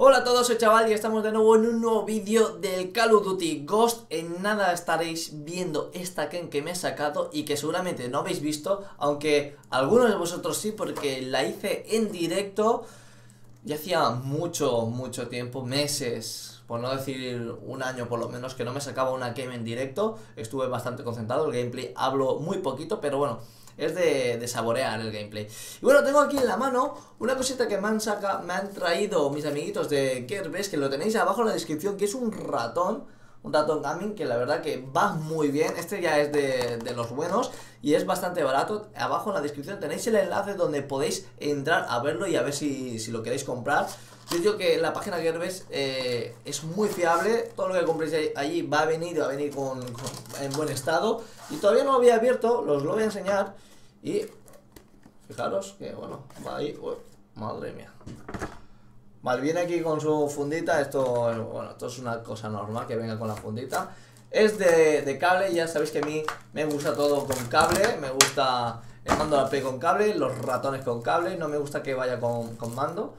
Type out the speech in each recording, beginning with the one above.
Hola a todos, soy Chaval y estamos de nuevo en un nuevo vídeo del Call of Duty Ghost. En nada estaréis viendo esta Ken que me he sacado y que seguramente no habéis visto, aunque algunos de vosotros sí, porque la hice en directo y hacía mucho tiempo, meses, por no decir un año por lo menos, que no me sacaba una Ken en directo. Estuve bastante concentrado, el gameplay hablo muy poquito, pero bueno, es de saborear el gameplay. Y bueno, tengo aquí en la mano una cosita que me han traído mis amiguitos de Gearbest, que lo tenéis abajo en la descripción, que es un ratón gaming, que la verdad que va muy bien. Este ya es de los buenos y es bastante barato. Abajo en la descripción tenéis el enlace donde podéis entrar a verlo y a ver si lo queréis comprar. Yo digo que la página Gearbest es muy fiable. Todo lo que compréis allí va a venir en buen estado. Y todavía no lo había abierto, os lo voy a enseñar. Y fijaros que bueno, va ahí. Uy, madre mía. Vale, viene aquí con su fundita. Esto es una cosa normal que venga con la fundita. Es de cable, ya sabéis que a mí me gusta todo con cable. Me gusta el mando de la Play con cable, los ratones con cable. No me gusta que vaya con mando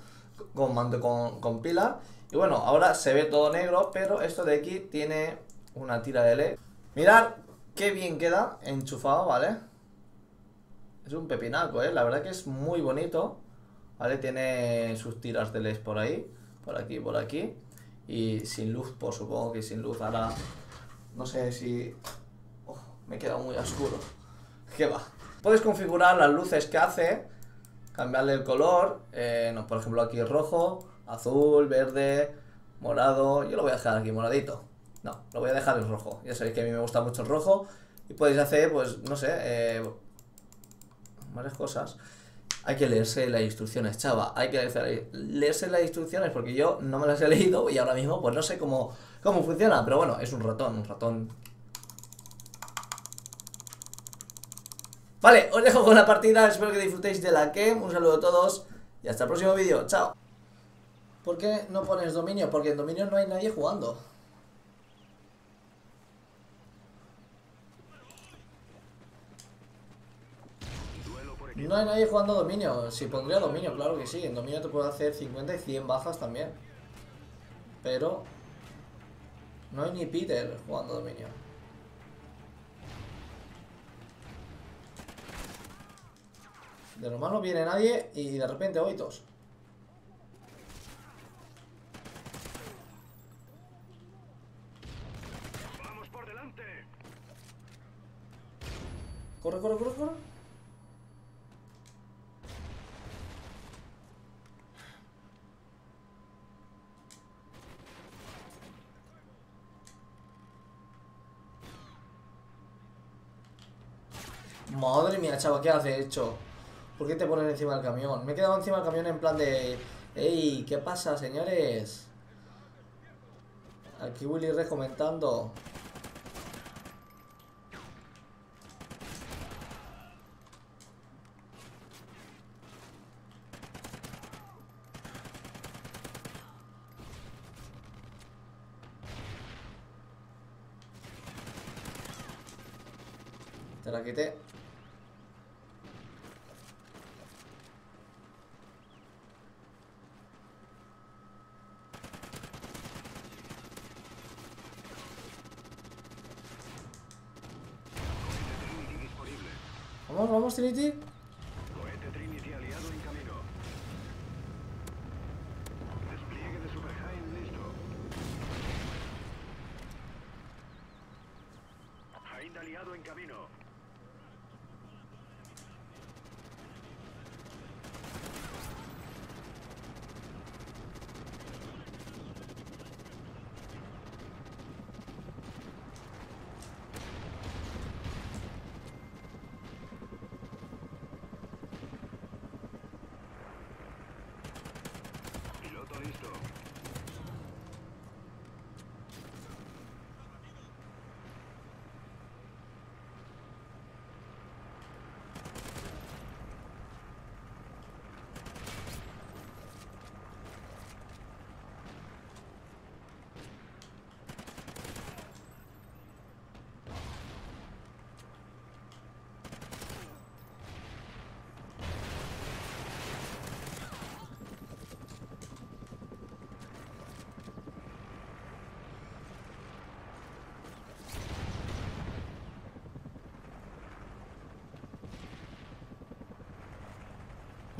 con pila. Y bueno, ahora se ve todo negro, pero esto de aquí tiene una tira de LED. Mirad qué bien queda enchufado, ¿vale? Es un pepinaco, la verdad que es muy bonito, ¿vale? Tiene sus tiras de LED por ahí, por aquí. Y sin luz, pues supongo que sin luz. Ahora no sé si... me he quedado muy oscuro. ¿Qué va? Puedes configurar las luces que hace, cambiarle el color, no, por ejemplo aquí rojo, azul, verde, morado. Yo lo voy a dejar aquí moradito. No, lo voy a dejar en rojo. Ya sabéis que a mí me gusta mucho el rojo. Y podéis hacer, pues, no sé, varias cosas. Hay que leerse las instrucciones, chava. Hay que leerse las instrucciones porque yo no me las he leído y ahora mismo pues no sé cómo funciona. Pero bueno, es un ratón. Vale, os dejo con la partida. Espero que disfrutéis de la Ken. Un saludo a todos y hasta el próximo vídeo. Chao. ¿Por qué no pones dominio? Porque en dominio no hay nadie jugando. No hay nadie jugando dominio. Si pondría dominio, claro que sí. En dominio te puedo hacer 50 y 100 bajas también. Pero no hay ni Peter jugando dominio. De normal no viene nadie y de repente oitos. Vamos por delante. Corre. Madre mía, chava, ¿qué has hecho? ¿Por qué te pones encima del camión? Me he quedado encima del camión en plan de... ¡Ey! ¿Qué pasa, señores? Aquí Willy Red comentando. Te la quité. Vamos, Trinity. Cohete Trinity aliado en camino. Despliegue de Super Hind listo. Hind aliado en camino. Piloto listo.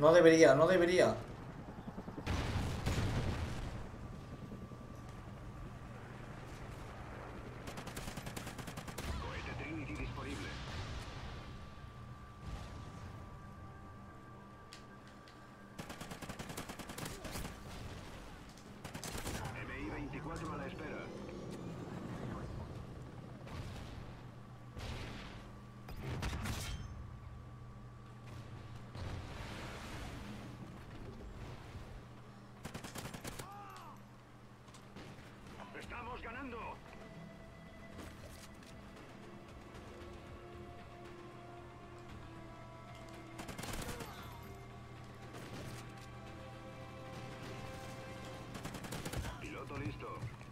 No debería, no debería. Cohete Trinity disponible. MI-24 a la espera. ¡Estamos ganando! Piloto listo.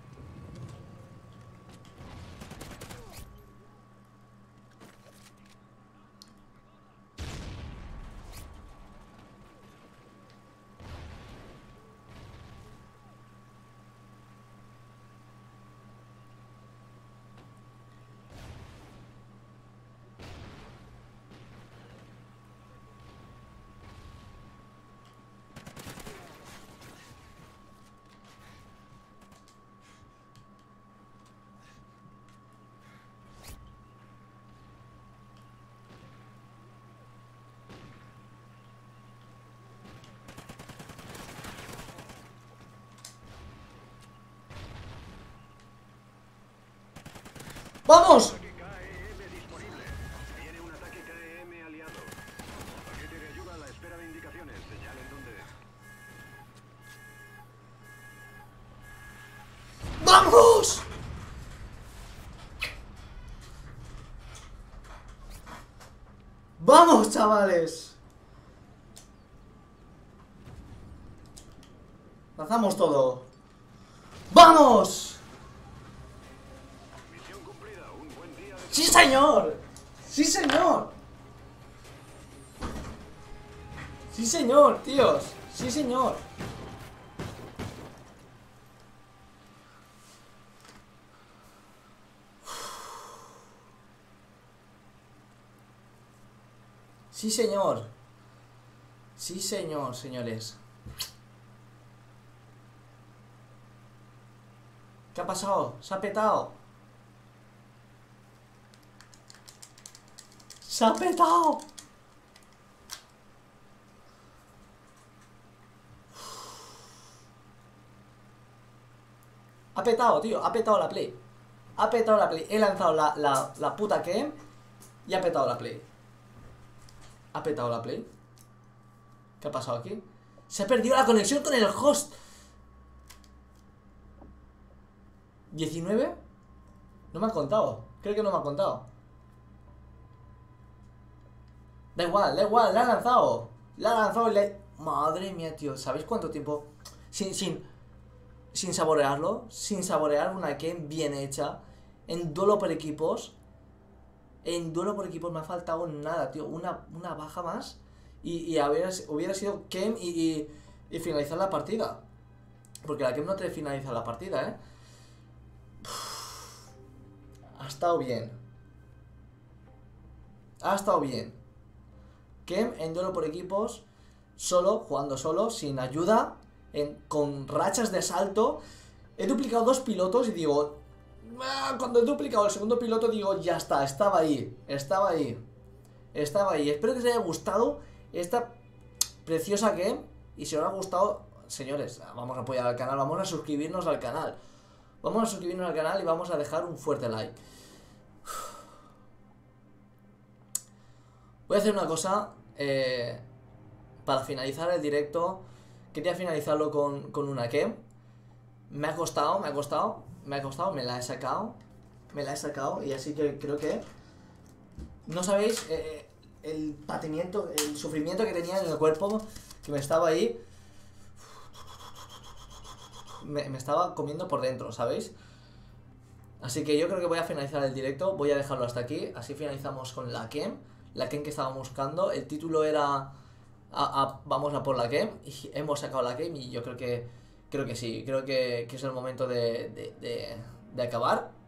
¡Vamos! Ataque KEM disponible. Viene un ataque KEM aliado. Paquete de ayuda a la espera de indicaciones. Señalen dónde. ¡Vamos! ¡Vamos, chavales! Lanzamos todo. ¡Vamos! Misión cumplida. Un buen día de... ¡Sí, señor! ¡Sí, señor! ¡Sí, señor, tíos! ¡Sí, señor! ¡Sí, señor! ¡Sí, señor, señores! ¿Qué ha pasado? ¿Se ha petado? ¡Se ha petado! Ha petado, tío. Ha petado la play. Ha petado la play. He lanzado la puta que y ha petado la play. Ha petado la play. ¿Qué ha pasado aquí? Se ha perdido la conexión con el host. 19. No me ha contado. Creo que no me ha contado. Da igual, la ha lanzado. La ha lanzado y le... Madre mía, tío. ¿Sabéis cuánto tiempo? Sin saborearlo. Sin saborear una game bien hecha. En duelo por equipos. En duelo por equipos me ha faltado nada, tío. Una baja más. Y hubiera sido Kem y finalizar la partida. Porque la Kem no te finaliza la partida, ¿eh? Ha estado bien. Ha estado bien. Kem en duelo por equipos. Solo, jugando solo, sin ayuda. Con rachas de salto. He duplicado 2 pilotos y digo... Cuando he duplicado el segundo piloto digo, ya está, estaba ahí. Estaba ahí. Espero que os haya gustado esta preciosa game. Y si os ha gustado, señores, vamos a apoyar al canal, vamos a suscribirnos al canal. Vamos a suscribirnos al canal y vamos a dejar un fuerte like. Voy a hacer una cosa. Para finalizar el directo, quería finalizarlo con una game. Me ha costado, me la he sacado y así que creo que no sabéis el patimiento, el sufrimiento que tenía en el cuerpo, que me estaba ahí, me estaba comiendo por dentro, ¿sabéis? Así que yo creo que voy a finalizar el directo, voy a dejarlo hasta aquí, así finalizamos con la Kem que estábamos buscando. El título era vamos a por la Kem y hemos sacado la Kem y yo creo que sí, creo que es el momento de acabar.